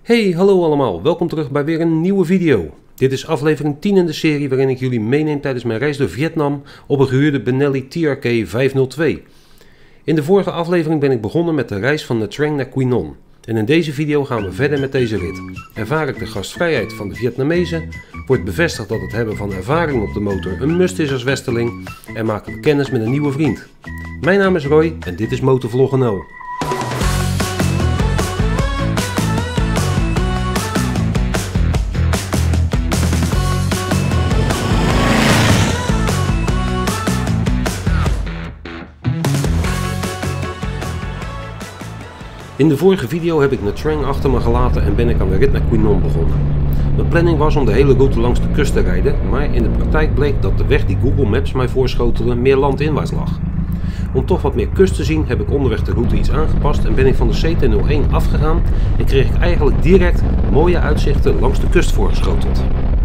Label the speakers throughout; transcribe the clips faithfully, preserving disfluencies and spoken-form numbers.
Speaker 1: Hey, hallo allemaal, welkom terug bij weer een nieuwe video. Dit is aflevering tien in de serie waarin ik jullie meeneem tijdens mijn reis door Vietnam op een gehuurde Benelli T R K vijfhonderdtwee. In de vorige aflevering ben ik begonnen met de reis van Nha Trang naar Quy Nhon. En in deze video gaan we verder met deze rit. Ervaar ik de gastvrijheid van de Vietnamezen, wordt bevestigd dat het hebben van ervaring op de motor een must is als westerling en maken we kennis met een nieuwe vriend. Mijn naam is Roy en dit is Motovlog N L. In de vorige video heb ik Nha Trang achter me gelaten en ben ik aan de rit naar Quy Nhon begonnen. Mijn planning was om de hele route langs de kust te rijden, maar in de praktijk bleek dat de weg die Google Maps mij voorschotelde meer landinwaarts lag. Om toch wat meer kust te zien heb ik onderweg de route iets aangepast en ben ik van de C T nul één afgegaan en kreeg ik eigenlijk direct mooie uitzichten langs de kust voorgeschoteld.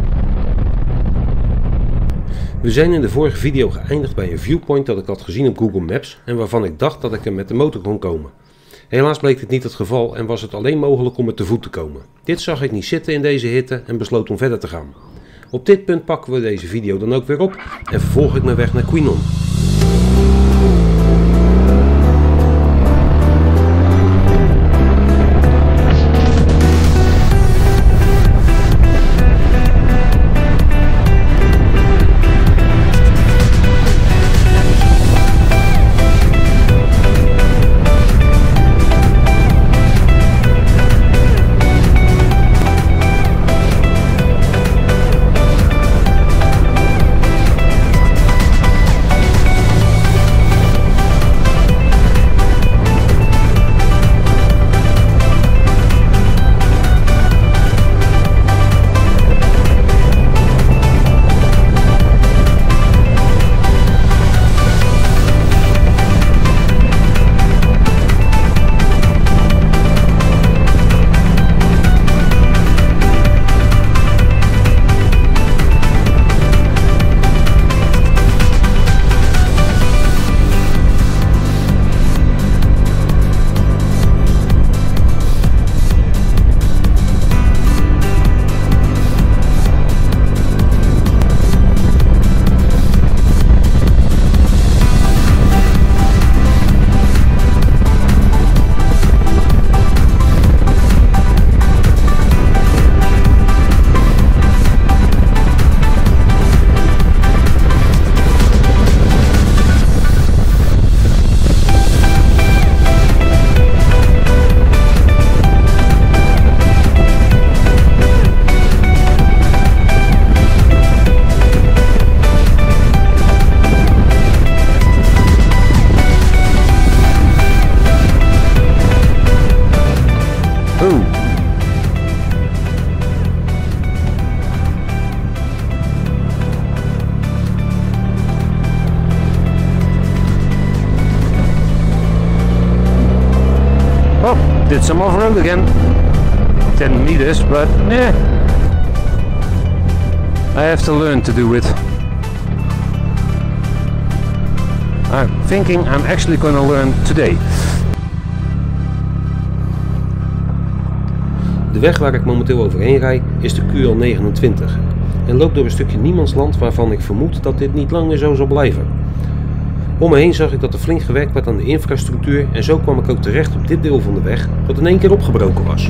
Speaker 1: We zijn in de vorige video geëindigd bij een viewpoint dat ik had gezien op Google Maps en waarvan ik dacht dat ik er met de motor kon komen. Helaas bleek dit niet het geval en was het alleen mogelijk om er te voet te komen. Dit zag ik niet zitten in deze hitte en besloot om verder te gaan. Op dit punt pakken we deze video dan ook weer op en vervolg ik mijn weg naar Quy Nhon.
Speaker 2: Did some off-road again. Didn't need this, but yeah, I have to learn to do it. I'm thinking I'm actually gonna learn today.
Speaker 1: De weg waar ik momenteel overheen rijd is de Q L negenentwintig en loop door een stukje niemandsland waarvan ik vermoed dat dit niet lang meer zo zal blijven. Om me heen zag ik dat er flink gewerkt werd aan de infrastructuur en zo kwam ik ook terecht op dit deel van de weg dat in één keer opgebroken was.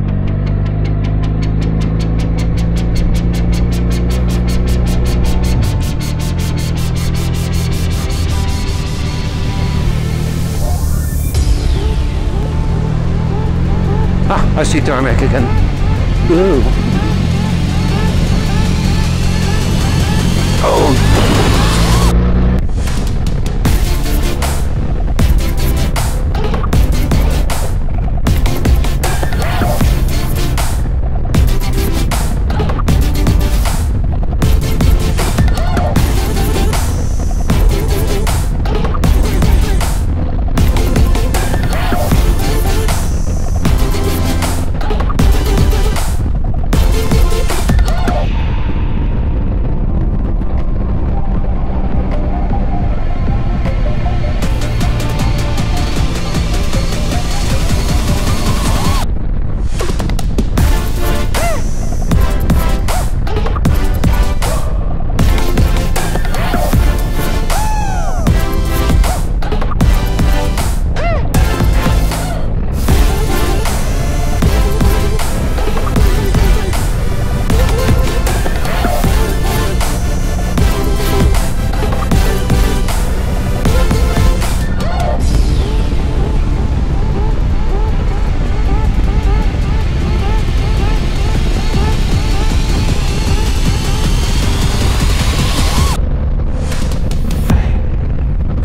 Speaker 2: Ah, I see tarmac again. Whoa. Oh.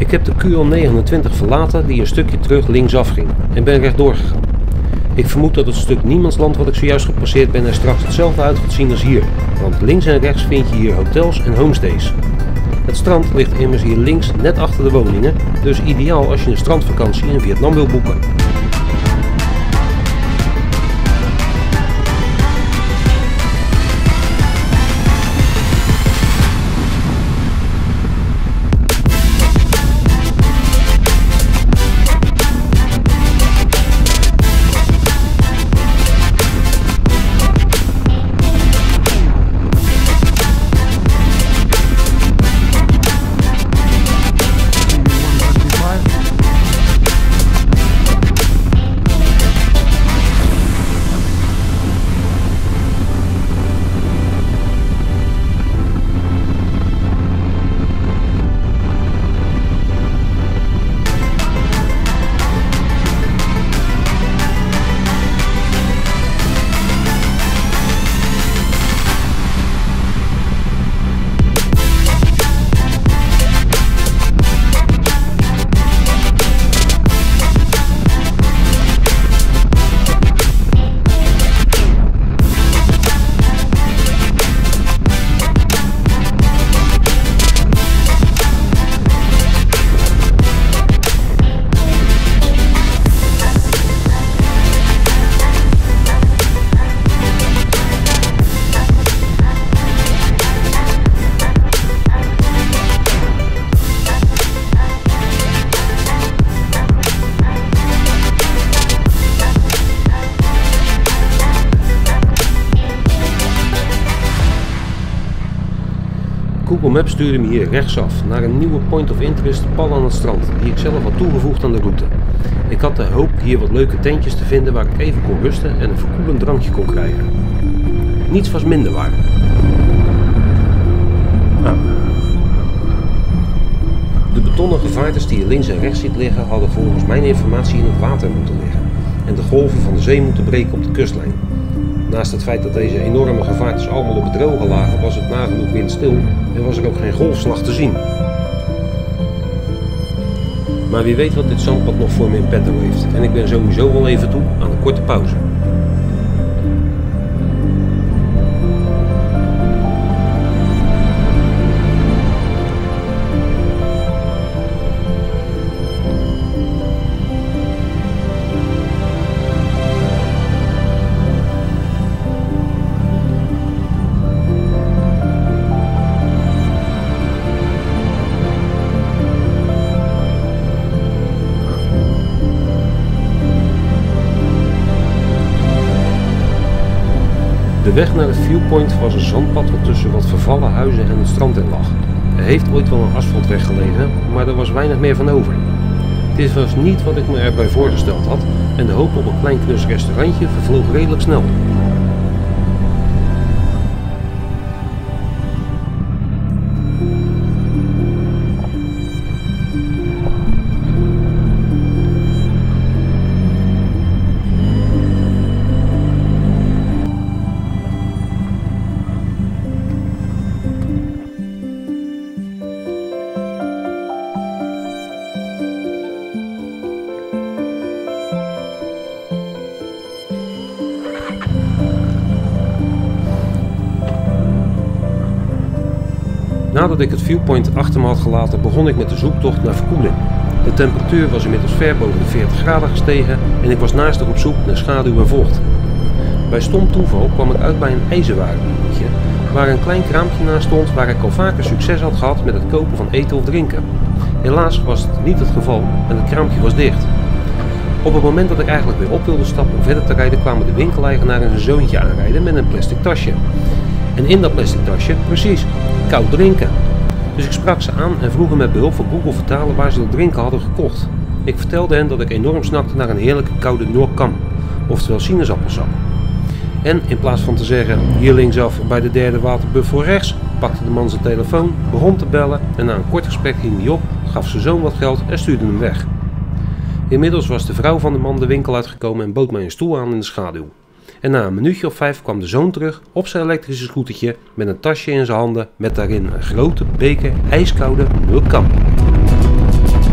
Speaker 1: Ik heb de Q L negenentwintig verlaten die een stukje terug linksaf ging en ben rechtdoor gegaan. Ik vermoed dat het stuk niemandsland wat ik zojuist gepasseerd ben er straks hetzelfde uit gaat zien als hier, want links en rechts vind je hier hotels en homestays. Het strand ligt immers hier links net achter de woningen, dus ideaal als je een strandvakantie in Vietnam wil boeken. Google Maps stuurde me hier rechtsaf naar een nieuwe point of interest pal aan het strand, die ik zelf had toegevoegd aan de route. Ik had de hoop hier wat leuke tentjes te vinden waar ik even kon rusten en een verkoelend drankje kon krijgen. Niets was minder waar. Nou. De betonnen gevaartes die je links en rechts ziet liggen hadden volgens mijn informatie in het water moeten liggen en de golven van de zee moeten breken op de kustlijn. Naast het feit dat deze enorme gevaartes allemaal op het droge lagen, was het nagenoeg windstil en was er ook geen golfslag te zien. Maar wie weet wat dit zandpad nog voor me in petto heeft en ik ben sowieso wel even toe aan een korte pauze. De weg naar het viewpoint was een zandpad wat tussen wat vervallen huizen en het strand in lag. Er heeft ooit wel een asfaltweg gelegen, maar er was weinig meer van over. Dit was niet wat ik me erbij voorgesteld had en de hoop op een klein knus restaurantje vervloog redelijk snel. Nadat ik het viewpoint achter me had gelaten, begon ik met de zoektocht naar verkoeling. De temperatuur was inmiddels ver boven de veertig graden gestegen en ik was naastig op zoek naar schaduw en vocht. Bij stom toeval kwam ik uit bij een ijzerwarenwinkeltje waar een klein kraampje naast stond waar ik al vaker succes had gehad met het kopen van eten of drinken. Helaas was het niet het geval en het kraampje was dicht. Op het moment dat ik eigenlijk weer op wilde stappen om verder te rijden, kwamen de winkeleigenaar en zijn zoontje aanrijden met een plastic tasje. En in dat plastic tasje, precies, koud drinken. Dus ik sprak ze aan en vroeg hen met behulp van Google vertalen waar ze dat drinken hadden gekocht. Ik vertelde hen dat ik enorm snakte naar een heerlijke koude Noordkam, oftewel sinaasappelsap. En in plaats van te zeggen, hier linksaf bij de derde waterbuffel rechts, pakte de man zijn telefoon, begon te bellen en na een kort gesprek hing hij op, gaf zijn zoon wat geld en stuurde hem weg. Inmiddels was de vrouw van de man de winkel uitgekomen en bood mij een stoel aan in de schaduw. En na een minuutje of vijf kwam de zoon terug op zijn elektrische scootertje met een tasje in zijn handen met daarin een grote beker ijskoude Noordkam.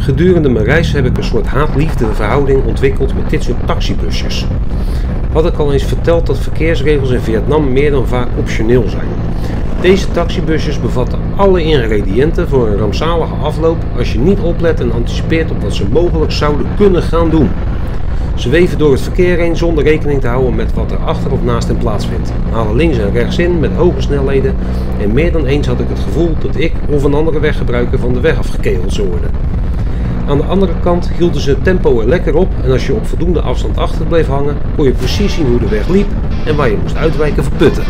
Speaker 1: Gedurende mijn reis heb ik een soort haat-liefde verhouding ontwikkeld met dit soort taxibusjes. Had ik al eens verteld dat verkeersregels in Vietnam meer dan vaak optioneel zijn. Deze taxibusjes bevatten alle ingrediënten voor een rampzalige afloop als je niet oplet en anticipeert op wat ze mogelijk zouden kunnen gaan doen. Ze weven door het verkeer heen zonder rekening te houden met wat er achter of naast hen plaatsvindt, halen links en rechts in met hoge snelheden en meer dan eens had ik het gevoel dat ik of een andere weggebruiker van de weg afgekegeld zou worden. Aan de andere kant hielden ze het tempo er lekker op en als je op voldoende afstand achter bleef hangen kon je precies zien hoe de weg liep en waar je moest uitwijken voor putten.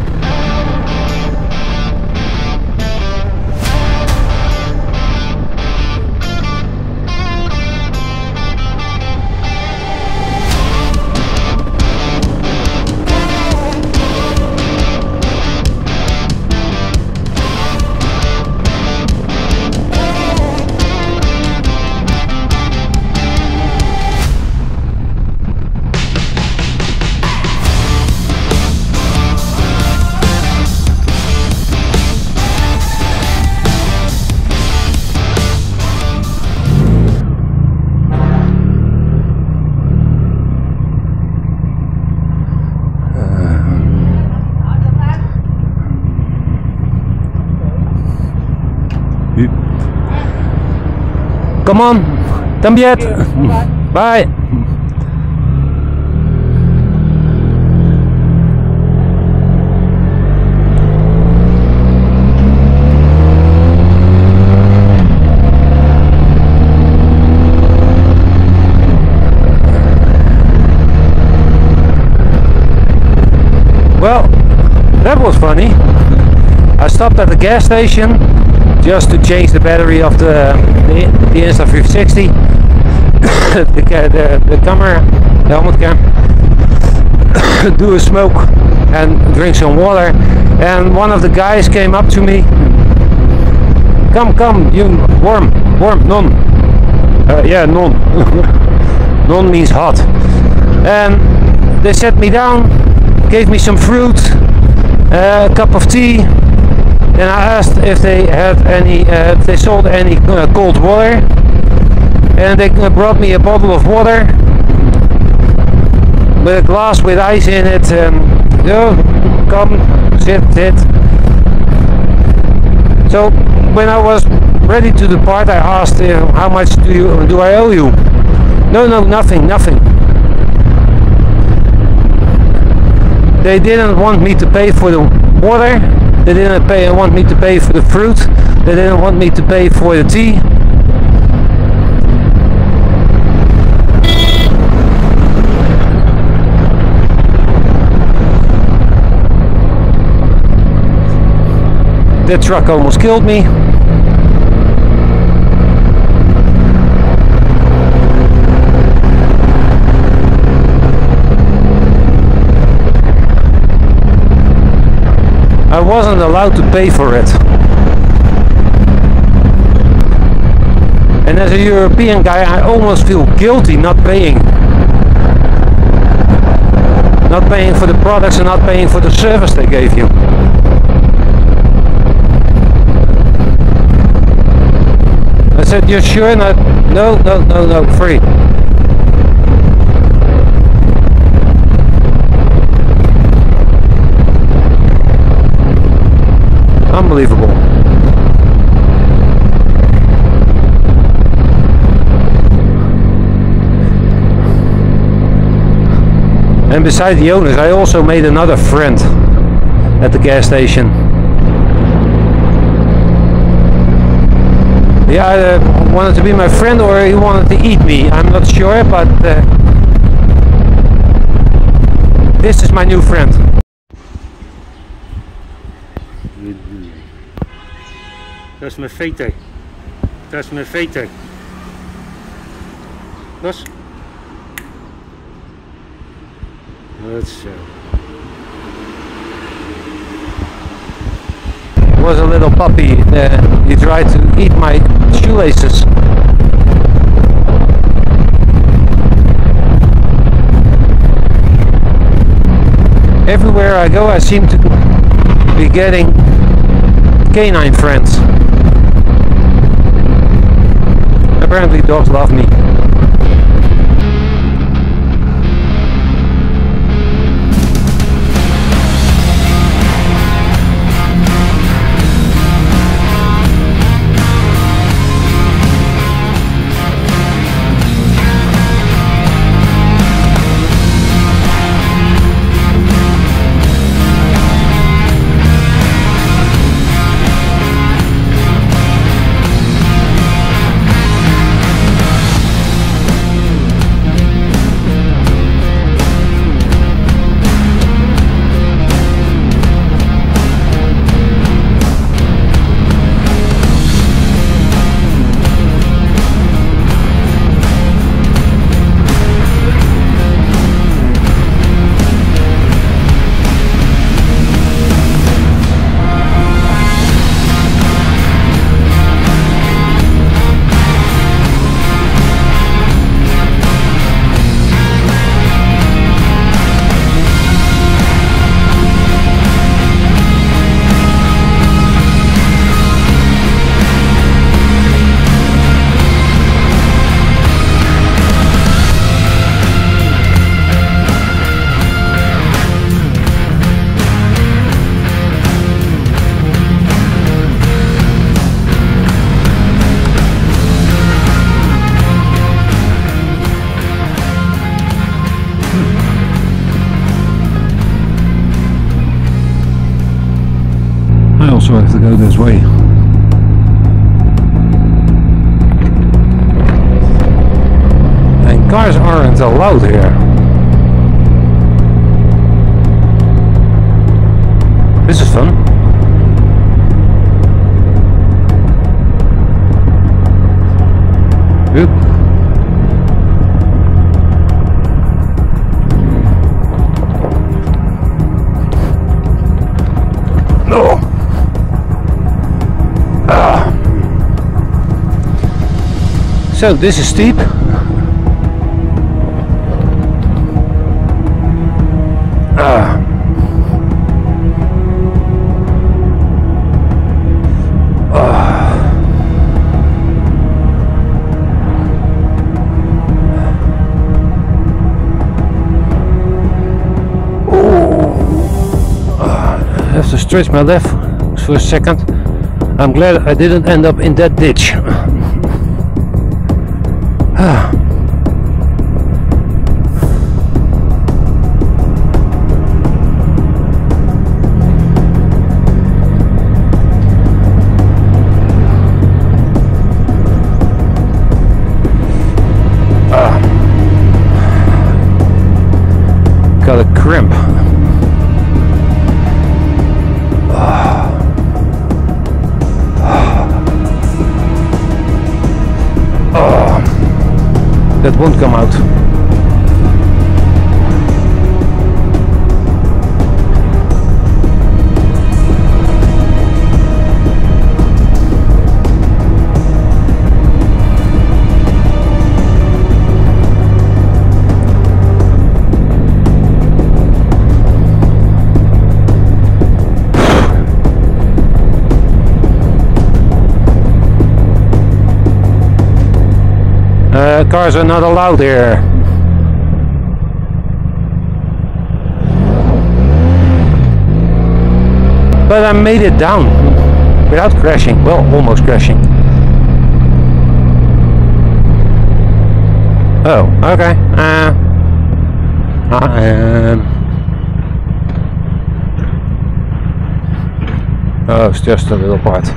Speaker 2: Come on, Tambiet. Bye. Well, that was funny. I stopped at the gas station just to change the battery of the the, the Insta3 sixty, the, the, the camera, the helmet cam, do a smoke and drink some water, and one of the guys came up to me, come come you warm, warm, non, uh, yeah non, non means hot, and they set me down, gave me some fruit, uh, a cup of tea. Then I asked if they had any, uh, if they sold any uh, cold water, and they brought me a bottle of water with a glass with ice in it. And oh, come, sit, sit. So when I was ready to depart, I asked uh, how much do you do I owe you? No, no, nothing, nothing. They didn't want me to pay for the water. They didn't pay, want me to pay for the fruit. They didn't want me to pay for the tea. That truck almost killed me. I wasn't allowed to pay for it. And as a European guy, I almost feel guilty not paying. Not paying for the products and not paying for the service they gave you. I said, you're sure? Not? No, no, no, no, free. Unbelievable. And beside the owners, I also made another friend at the gas station. He either wanted to be my friend or he wanted to eat me. I'm not sure, but uh, this is my new friend. Dat is mijn veter. Dat is mijn veter. Los. Goed zo. Was a little puppy. Uh, he tried to eat my shoelaces. Everywhere I go, I seem to be getting canine friends. apparently dogs love me. I also have to go this way. And cars aren't allowed here. This is fun. Good. No. Ah. So this is steep. Ah. I have to stretch my left for a second. I'm glad I didn't end up in that ditch. Ah. Ah. Got a cramp. That won't come out. Uh, cars are not allowed here. But I made it down without crashing. Well, almost crashing. Oh, okay. Uh, um, oh, it's just a little part.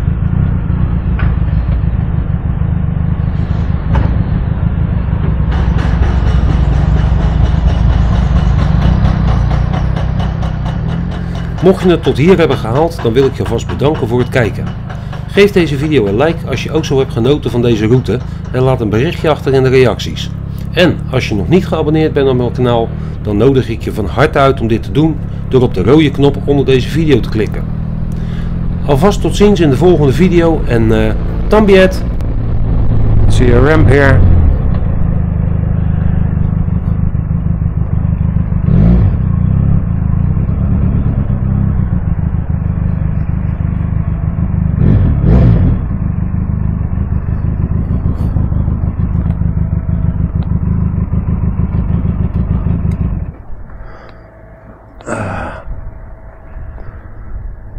Speaker 1: Mocht je het tot hier hebben gehaald, dan wil ik je vast bedanken voor het kijken. Geef deze video een like als je ook zo hebt genoten van deze route en laat een berichtje achter in de reacties. En als je nog niet geabonneerd bent op mijn kanaal, dan nodig ik je van harte uit om dit te doen door op de rode knop onder deze video te klikken. Alvast tot ziens in de volgende video en uh, tambiet!
Speaker 2: See a ramp here.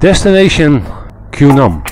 Speaker 2: Destination Q N A M.